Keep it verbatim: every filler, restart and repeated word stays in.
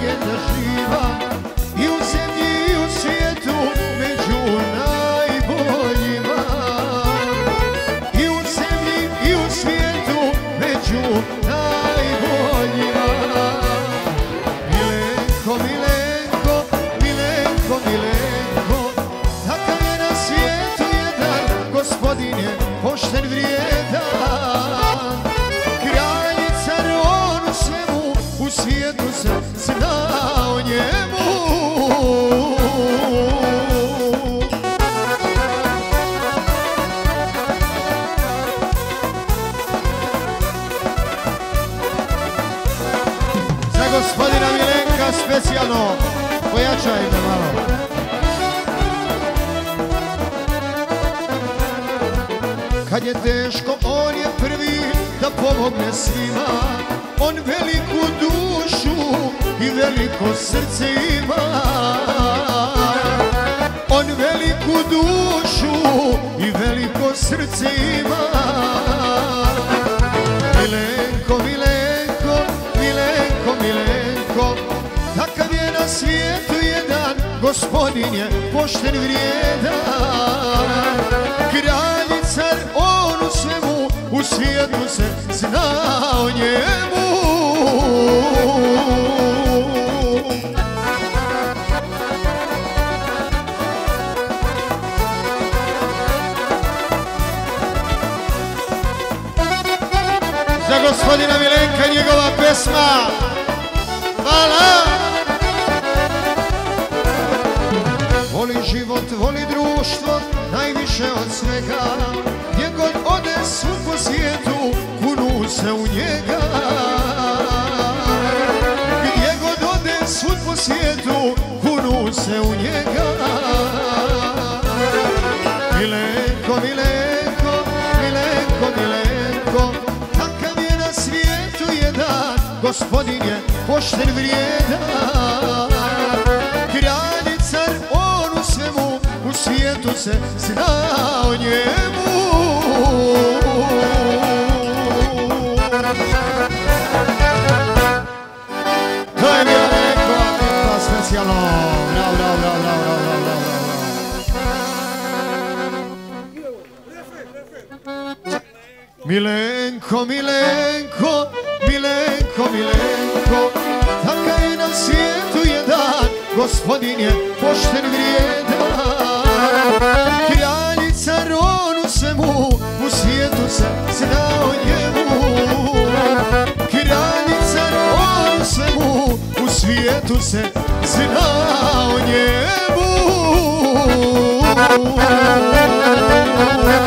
snage da živam i u zemlji i u svijetu među najboljima. I u zemlji i u svijetu među najboljima. Milenko, Milenko, Milenko, Milenko, takav je na svijetu jedan, gospodin je pošten, vrijedan. Kralj i car, on u svemu, u svijetu se zna o njemu. Za gospodina Milenka specijalno, pojačajte malo. Kad je teško, on je prvi da pomogne svima. On veliku dušu i veliko srce ima. On veliku dušu i veliko srce ima. Milenko, Milenko, Milenko, Milenko, takav je na svijetu jedan, gospodin je pošten, vrijedan. Kralj i car, on u svemu, u svijetu se zna o njemu. Za gospodina Milenka njegova pesma. Hvala. Voli život, voli društvo, najviše od svega. Gdje god ode svud po svijetu, kunu se u njega. Gdje god ode svud po svijetu, kunu se u njega. Milenko, Milenko, Milenko, Milenko, takav je na svijetu jedan, gospodin je pošten, vrijedan. Kralj i car, on u svemu, u svijetu se zna o njemu. To je bilo neko, neko specijalno. Bravo, bravo, bravo, bravo, bravo, bravo, bravo. Milenko, Milenko, Milenko, Milenko, takav je na svijetu jedan, gospodin je pošten, vrijedan. Kralj i car, on u svemu, u svijetu se zna o njemu. Kralj i car, on u svemu, u svijetu se zna o njemu.